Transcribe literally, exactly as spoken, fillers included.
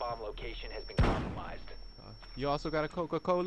bomb location has been compromised. Uh, you also got a Coca-Cola?